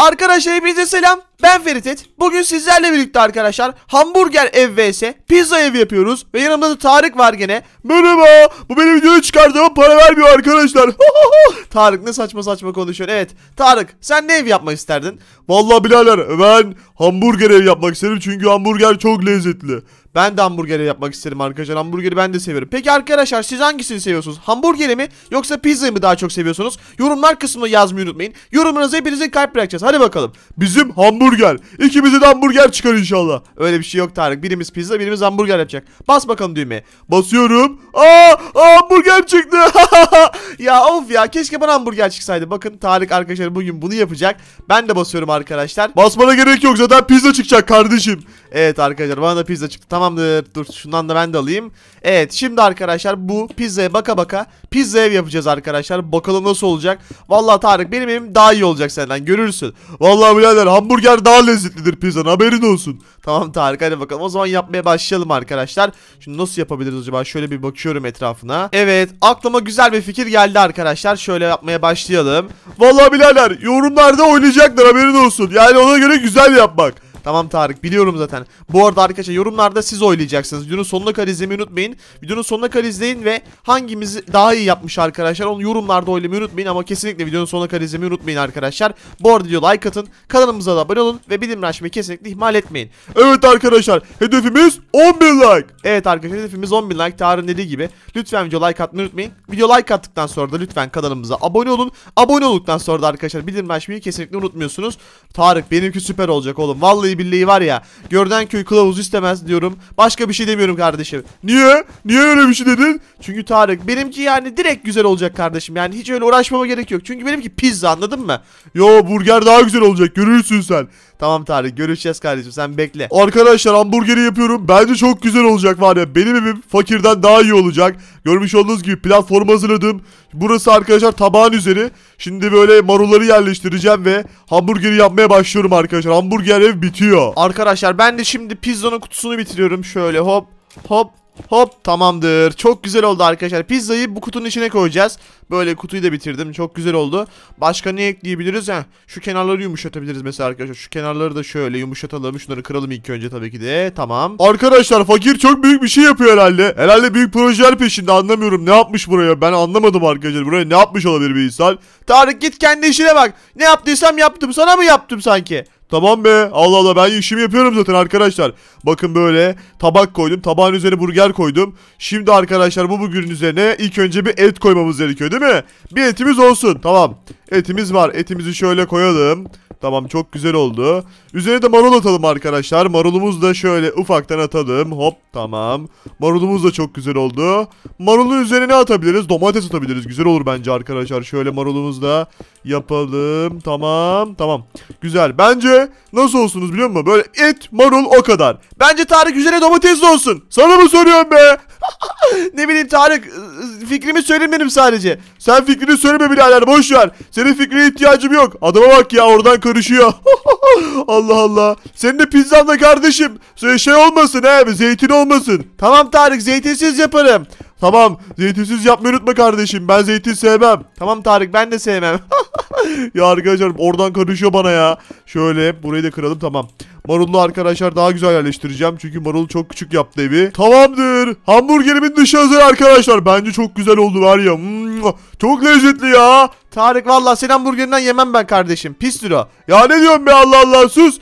Arkadaşlar hepinize selam. Ben Feritet. Bugün sizlerle birlikte arkadaşlar hamburger ev vs pizza ev yapıyoruz. Ve yanımda da Tarık var gene. Merhaba. Bu benim videoyu çıkardığıma para vermiyor arkadaşlar. Tarık ne saçma saçma konuşuyor. Evet Tarık, sen ne ev yapmak isterdin? Vallahi birader, ben hamburger ev yapmak isterim çünkü hamburger çok lezzetli. Ben de hamburger ev yapmak isterim arkadaşlar. Hamburgeri ben de severim. Peki arkadaşlar, siz hangisini seviyorsunuz? Hamburgeri mi yoksa pizzayı mı daha çok seviyorsunuz? Yorumlar kısmına yazmayı unutmayın. Yorumlarınızı hepinize kalp bırakacağız. Hadi bakalım. Bizim hamburger. İkimize de hamburger çıkar inşallah. Öyle bir şey yok Tarık. Birimiz pizza, birimiz hamburger yapacak. Bas bakalım düğmeye. Basıyorum. Hamburger çıktı. Ya of ya, keşke bana hamburger çıksaydı. Bakın Tarık arkadaşlar bugün bunu yapacak. Ben de basıyorum arkadaşlar. Basmana gerek yok, zaten pizza çıkacak kardeşim. Evet arkadaşlar, bana da pizza çıktı. Tamamdır. Dur, şundan da ben de alayım. Evet, şimdi arkadaşlar bu pizzaya baka baka pizza ev yapacağız arkadaşlar. Bakalım nasıl olacak. Vallahi Tarık, benim evim daha iyi olacak senden, görürsün. Vallahi birader, hamburger daha lezzetlidir pizzanın, haberin olsun. Tamam Tarık, hadi bakalım. O zaman yapmaya başlayalım arkadaşlar. Şimdi nasıl yapabiliriz acaba? Şöyle bir bakıyorum etrafına. Evet, aklıma güzel bir fikir geldi arkadaşlar. Şöyle yapmaya başlayalım. Vallahi birader, yorumlarda oynayacaklar, haberin olsun. Yani ona göre güzel yapmak. Tamam Tarık, biliyorum zaten. Bu arada arkadaşlar, yorumlarda siz oylayacaksınız. Videonun sonuna kadar izlemeyi unutmayın. Videonun sonuna kadar izleyin ve hangimizi daha iyi yapmış arkadaşlar onu yorumlarda oylamayı unutmayın. Ama kesinlikle videonun sonuna kadar izlemeyi unutmayın arkadaşlar. Bu arada video like atın, kanalımıza da abone olun ve bildirim açmayı kesinlikle ihmal etmeyin. Evet arkadaşlar, hedefimiz 10.000 like. Evet arkadaşlar, hedefimiz 10.000 like. Tarık'ın dediği gibi lütfen video like atmayı unutmayın. Video like attıktan sonra da lütfen kanalımıza abone olun. Abone olduktan sonra da arkadaşlar bildirim açmayı kesinlikle unutmuyorsunuz. Tarık, benimki süper olacak oğlum. Vallahi billahi var ya, görden köy kılavuzu istemez diyorum. Başka bir şey demiyorum kardeşim. Niye? Niye öyle bir şey dedin? Çünkü Tarık, benimki yani direkt güzel olacak kardeşim. Yani hiç öyle uğraşmama gerek yok. Çünkü benimki pizza, anladın mı? Yo, burger daha güzel olacak, görürsün sen. Tamam Tarık, görüşeceğiz kardeşim, sen bekle. Arkadaşlar, hamburgeri yapıyorum. Bence çok güzel olacak var ya. Benim evim fakirden daha iyi olacak. Görmüş olduğunuz gibi platform hazırladım. Burası arkadaşlar tabağın üzeri. Şimdi böyle marulları yerleştireceğim ve hamburgeri yapmaya başlıyorum arkadaşlar. Hamburger ev bitiyor. Arkadaşlar, ben de şimdi pizzanın kutusunu bitiriyorum. Şöyle hop hop hop, tamamdır. Çok güzel oldu arkadaşlar. Pizzayı bu kutunun içine koyacağız. Böyle kutuyu da bitirdim. Çok güzel oldu. Başka ne ekleyebiliriz? Şu kenarları yumuşatabiliriz mesela arkadaşlar. Şu kenarları da şöyle yumuşatalım. Şunları kıralım ilk önce tabii ki de. Tamam. Arkadaşlar, fakir çok büyük bir şey yapıyor herhalde. Herhalde büyük projeler peşinde, anlamıyorum. Ne yapmış buraya? Ben anlamadım arkadaşlar. Buraya ne yapmış olabilir bir insan? Tarık, git kendi işine bak. Ne yaptıysam yaptım. Sana mı yaptım sanki? Tamam be, Allah Allah, ben işimi yapıyorum zaten arkadaşlar. Bakın böyle tabak koydum, tabağın üzerine burger koydum. Şimdi arkadaşlar bu burgerin üzerine ilk önce bir et koymamız gerekiyor değil mi? Bir etimiz olsun, tamam. Etimiz var, etimizi şöyle koyalım. Tamam, çok güzel oldu. Üzerine de marul atalım arkadaşlar. Marulumuzu da şöyle ufaktan atalım. Hop, tamam. Marulumuz da çok güzel oldu. Marulun üzerine ne atabiliriz? Domates atabiliriz. Güzel olur bence arkadaşlar. Şöyle marulumuzu da yapalım. Tamam, tamam. Güzel. Bence nasıl olsunuz biliyor musun? Böyle et, marul, o kadar. Bence Tarık üzerine domates de olsun. Sana mı soruyorum be? Ne bileyim Tarık, fikrimi söyleyeyim benim sadece. Sen fikrini söyleme birader, boş ver. Senin fikrine ihtiyacım yok. Adama bak ya, oradan karışıyor. Allah Allah. Senin de pizzan da kardeşim şey olmasın he, zeytin olmasın. Tamam Tarık, zeytinsiz yaparım. Tamam, zeytinsiz yapmayı unutma kardeşim. Ben zeytin sevmem. Tamam Tarık, ben de sevmem. Ya arkadaşlar, oradan karışıyor bana ya. Şöyle burayı da kıralım, tamam. Marullu arkadaşlar daha güzel yerleştireceğim. Çünkü marul çok küçük yaptı evi. Tamamdır. Hamburgerimin dışı hazır arkadaşlar. Bence çok güzel oldu var ya. Çok lezzetli ya. Tarık, vallahi senin hamburgerinden yemem ben kardeşim. Pistir o. Ya ne diyorsun be, Allah Allah, sus.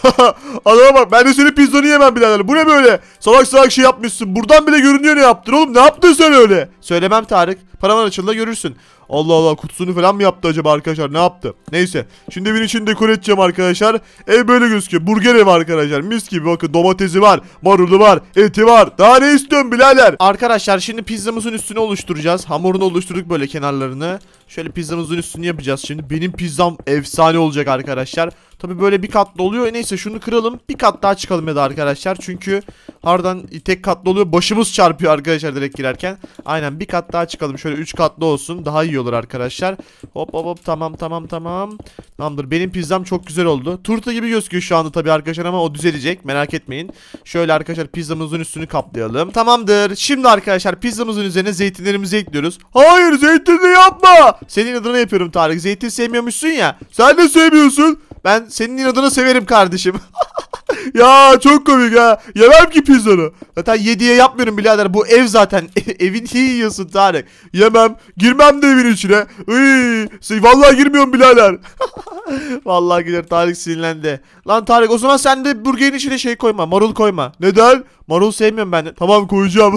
Adama bak, ben de senin pizzanı yemem birader. Bu ne böyle? Salak salak şey yapmışsın. Buradan bile görünüyor ne yaptın oğlum. Ne yaptın sen öyle? Söylemem Tarık. Paravan açılda görürsün. Allah Allah, kutusunu falan mı yaptı acaba arkadaşlar, ne yaptı? Neyse, şimdi evin içini dekor edeceğim arkadaşlar. Ev böyle gözüküyor, burger ev arkadaşlar, mis gibi. Bakın, domatesi var, marulu var, eti var. Daha ne istiyorsun birader? Arkadaşlar, şimdi pizzamızın üstünü oluşturacağız. Hamurunu oluşturduk böyle kenarlarını. Şöyle pizzamızın üstünü yapacağız şimdi. Benim pizzam efsane olacak arkadaşlar. Tabi böyle bir katlı oluyor. Neyse, şunu kıralım, bir kat daha çıkalım ya da arkadaşlar. Çünkü harbiden tek katlı oluyor. Başımız çarpıyor arkadaşlar direkt girerken. Aynen, bir kat daha çıkalım. Şöyle 3 katlı olsun, daha iyi olur arkadaşlar. Hop hop hop, tamam tamam tamam. Tamamdır, benim pizzam çok güzel oldu. Turta gibi gözüküyor şu anda tabi arkadaşlar, ama o düzelecek, merak etmeyin. Şöyle arkadaşlar pizzamızın üstünü kaplayalım. Tamamdır. Şimdi arkadaşlar pizzamızın üzerine zeytinlerimizi ekliyoruz. Hayır, zeytinli yapma. Senin adına yapıyorum Tarık. Zeytin sevmiyormuşsun ya. Sen de sevmiyorsun. Ben senin inadına severim kardeşim. Ya çok komik ha. Yemem ki pizzanı. Zaten 7'ye yapmıyorum birader. Bu ev zaten. Evin iyi yiyorsun Tarık. Yemem. Girmem de evin içine. Vallahi girmiyorum birader. Vallahi gider, Tarık sinirlendi. Lan Tarık, o zaman sen de burgerin içine şey koyma. Marul koyma. Neden? Marul sevmiyorum ben de. Tamam, koyacağım.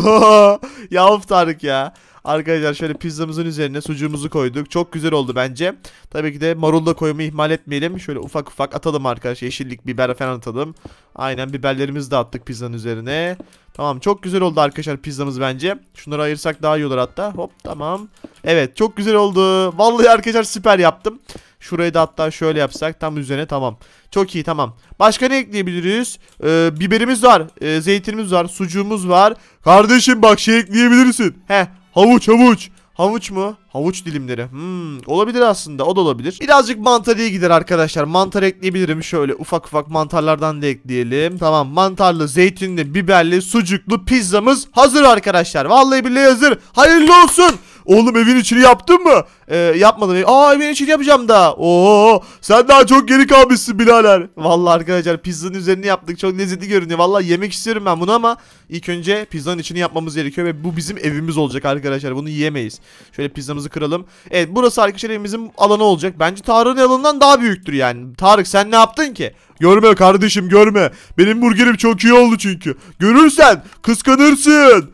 Ya of Tarık ya. Arkadaşlar şöyle pizzamızın üzerine sucuğumuzu koyduk. Çok güzel oldu bence. Tabii ki de marul da koymayı ihmal etmeyelim. Şöyle ufak ufak atalım arkadaşlar. Yeşillik, biber falan atalım. Aynen, biberlerimizi de attık pizzanın üzerine. Tamam, çok güzel oldu arkadaşlar pizzamız bence. Şunları ayırsak daha iyi olur hatta. Hop, tamam. Evet, çok güzel oldu. Vallahi arkadaşlar süper yaptım. Şurayı da hatta şöyle yapsak tam üzerine, tamam. Çok iyi, tamam. Başka ne ekleyebiliriz? Biberimiz var. Zeytinimiz var. Sucuğumuz var. Kardeşim bak, şey ekleyebilirsin. Havuç. Havuç mu? Havuç dilimleri. Olabilir aslında. O da olabilir. Birazcık mantar iyi gider arkadaşlar. Mantar ekleyebilirim. Şöyle ufak ufak mantarlardan da ekleyelim. Tamam, mantarlı, zeytinli, biberli, sucuklu pizzamız hazır arkadaşlar. Vallahi billahi hazır. Hayırlı olsun. Oğlum, evin içini yaptın mı? Yapmadım. Evin içini yapacağım da. Oo, sen daha çok geri kalmışsın birader. Vallahi arkadaşlar pizzanın üzerini yaptık. Çok lezzetli görünüyor. Vallahi yemek istiyorum ben bunu ama ilk önce pizzanın içini yapmamız gerekiyor ve bu bizim evimiz olacak arkadaşlar. Bunu yiyemeyiz. Şöyle pizzamızı kıralım. Evet, burası arkadaşlar evimizin alanı olacak. Bence Tarık'ın alanından daha büyüktür yani. Tarık, sen ne yaptın ki? Görme kardeşim, görme. Benim burgerim çok iyi oldu çünkü. Görürsen kıskanırsın.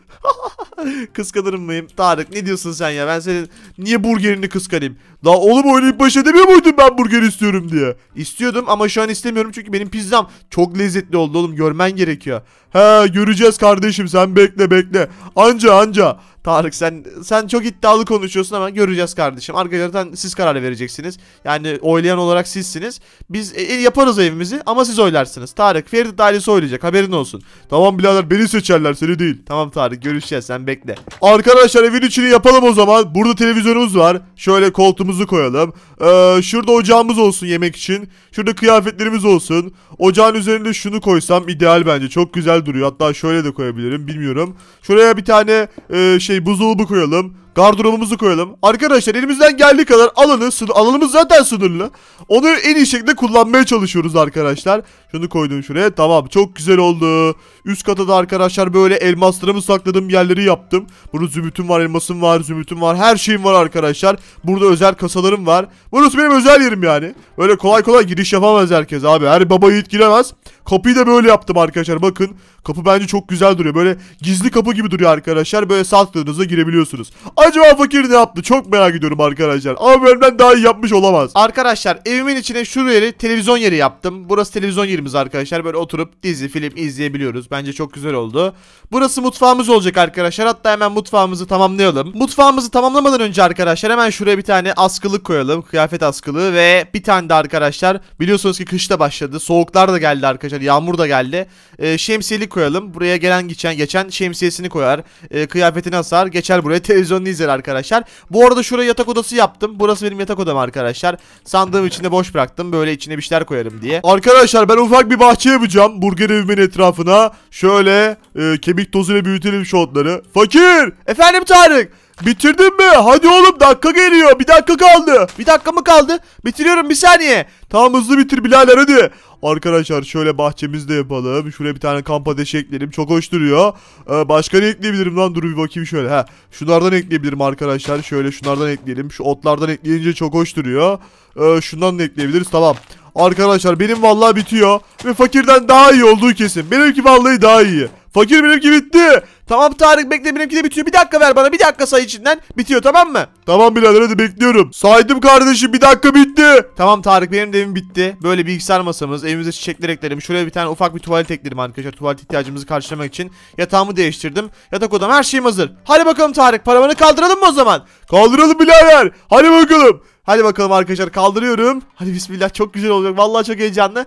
Kıskanır mıyım? Tarık, ne diyorsun sen ya? Ben senin niye burgerini kıskanayım? Daha oğlum, oynayıp baş edemiyor muydun ben burger istiyorum diye? İstiyordum ama şu an istemiyorum çünkü benim pizzam çok lezzetli oldu oğlum. Görmen gerekiyor. Göreceğiz kardeşim, sen bekle. Anca. Tarık, sen çok iddialı konuşuyorsun ama göreceğiz kardeşim. Arkadaşlar siz karar vereceksiniz. Yani oylayan olarak sizsiniz. Biz yaparız evimizi ama siz oylarsınız. Tarık, Ferit ailesi oylayacak, haberin olsun. Tamam birader, beni seçerler, seni değil. Tamam Tarık, görüşeceğiz, sen bekle. Arkadaşlar evin içini yapalım o zaman. Burada televizyonumuz var. Şöyle koltuğumuzu koyalım. Şurada ocağımız olsun yemek için. Şurada kıyafetlerimiz olsun. Ocağın üzerinde şunu koysam ideal bence. Çok güzel duruyor. Hatta şöyle de koyabilirim, bilmiyorum. Şuraya bir tane buzdolabı koyalım. Gardırobumuzu koyalım. Arkadaşlar elimizden geldiği kadar alanımız zaten sınırlı. Onu en iyi şekilde kullanmaya çalışıyoruz arkadaşlar. Şunu koydum şuraya. Tamam, çok güzel oldu. Üst kata da arkadaşlar böyle elmaslarımı sakladığım yerleri yaptım. Burada zümrütüm var, elmasım var, zümrütüm var. Her şeyim var arkadaşlar. Burada özel kasalarım var. Burası benim özel yerim yani. Böyle kolay kolay giriş yapamaz herkes abi. Her baba yiğit giremez. Kapıyı da böyle yaptım arkadaşlar. Bakın, kapı bence çok güzel duruyor. Böyle gizli kapı gibi duruyor arkadaşlar. Böyle sakladığınızda girebiliyorsunuz. Acaba fakir ne yaptı? Çok merak ediyorum arkadaşlar. Ama benden daha iyi yapmış olamaz. Arkadaşlar evimin içine şu yeri televizyon yeri yaptım. Burası televizyon yerimiz arkadaşlar. Böyle oturup dizi, film izleyebiliyoruz. Bence çok güzel oldu. Burası mutfağımız olacak arkadaşlar. Hatta hemen mutfağımızı tamamlayalım. Mutfağımızı tamamlamadan önce arkadaşlar hemen şuraya bir tane askılık koyalım. Kıyafet askılığı ve bir tane de arkadaşlar. Biliyorsunuz ki kış da başladı. Soğuklar da geldi arkadaşlar. Yağmur da geldi. Şemsiyelik koyalım. Buraya gelen geçen şemsiyesini koyar. Kıyafetini asar. Geçer buraya, televizyonunu izler arkadaşlar. Bu arada şuraya yatak odası yaptım. Burası benim yatak odam arkadaşlar. Sandığım içinde boş bıraktım. Böyle içine bir şeyler koyarım diye. Arkadaşlar ben ufak bir bahçe yapacağım. Burger evimin etrafına. Şöyle kemik tozuyla büyütelim şu otları. Fakir! Efendim Tarık? Bitirdin mi? Hadi oğlum, dakika geliyor. Bir dakika kaldı. Bir dakika mı kaldı? Bitiriyorum, bir saniye. Tamam, hızlı bitir birader, hadi. Arkadaşlar şöyle bahçemizi de yapalım. Şuraya bir tane kamp ateşi ekleyelim. Çok hoş duruyor. Başka ne ekleyebilirim lan? Dur bir bakayım şöyle. Şunlardan ekleyebilirim arkadaşlar. Şöyle şunlardan ekleyelim. Şu otlardan ekleyince çok hoş duruyor. Şundan da ekleyebiliriz. Tamam. Arkadaşlar benim vallahi bitiyor. Ve fakirden daha iyi olduğu kesin. Benimki vallahi daha iyi. Fakir, benimki bitti. Tamam Tarık, bekle, benimki de bitiyor. Bir dakika ver bana, bir dakika say içinden. Bitiyor, tamam mı? Tamam birader, hadi bekliyorum. Saydım kardeşim, bir dakika bitti. Tamam Tarık, benim de evim bitti. Böyle bilgisayar masamız, evimize çiçekler ekledim. Şuraya bir tane ufak bir tuvalet ekledim arkadaşlar. Tuvalet ihtiyacımızı karşılamak için. Yatağımı değiştirdim. Yatak odam, her şeyim hazır. Hadi bakalım Tarık, paravanı kaldıralım mı o zaman? Kaldıralım birader. Hadi bakalım. Hadi bakalım arkadaşlar, kaldırıyorum. Hadi bismillah, çok güzel olacak. Vallahi çok heyecanlı.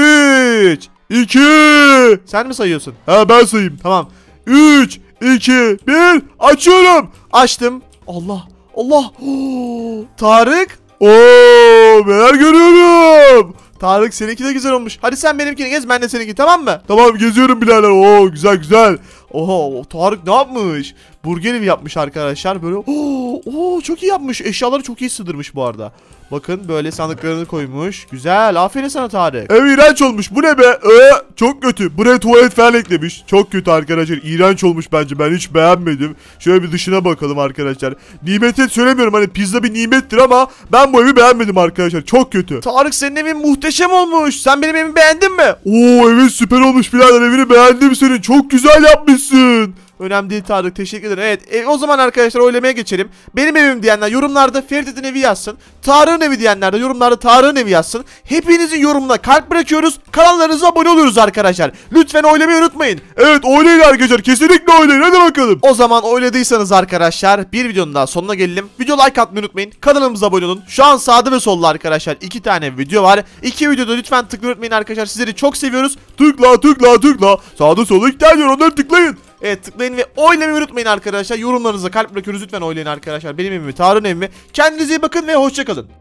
3 2 Sen mi sayıyorsun? Ben sayayım. Tamam. 3 2 1 Açıyorum. Açtım. Allah. Tarık. Neler görüyorum. Tarık, seninki de güzel olmuş. Hadi sen benimkini gez, ben de seninki, tamam mı? Tamam, geziyorum birader. Güzel. Oha, Tarık ne yapmış? burger evi yapmış arkadaşlar. Böyle çok iyi yapmış. Eşyaları çok iyi sığdırmış bu arada. Bakın böyle sandıklarını koymuş. Güzel. Aferin sana Tarık. Ev iğrenç olmuş. Bu ne be? Çok kötü. Buraya tuvalet falan eklemiş. Çok kötü arkadaşlar. İğrenç olmuş bence. Ben hiç beğenmedim. Şöyle bir dışına bakalım arkadaşlar. Nimeti söylemiyorum. Hani pizza bir nimettir ama ben bu evi beğenmedim arkadaşlar. Çok kötü. Tarık senin evin muhteşem olmuş. Sen benim evimi beğendin mi? Oo evet süper olmuş birader. Evini beğendim senin. Çok güzel yapmışsın. Önemli değil Tarık, teşekkür ederim. Evet o zaman arkadaşlar oylamaya geçelim. Benim evim diyenler yorumlarda Ferit'in evi yazsın. Tarık'ın evi diyenler de yorumlarda Tarık'ın evi yazsın. Hepinizin yorumuna kalp bırakıyoruz. Kanallarınıza abone oluyoruz arkadaşlar. Lütfen oylamayı unutmayın. Evet oylayın arkadaşlar, kesinlikle oylayın, hadi bakalım. O zaman oyladıysanız arkadaşlar bir videonun daha sonuna gelelim. Video like atmayı unutmayın. Kanalımıza abone olun. Şu an sağda ve solda arkadaşlar 2 tane video var. 2 videoda lütfen tıklayın unutmayın arkadaşlar. Sizleri çok seviyoruz. Tıkla. Sağda solda 2 tane var, onları tıklayın. Evet tıklayın ve oylamayı unutmayın arkadaşlar. Yorumlarınıza kalp bırakıyoruz, lütfen oylayın arkadaşlar. Benim evimi, Tarık'ın evimi. Kendinize iyi bakın ve hoşça kalın.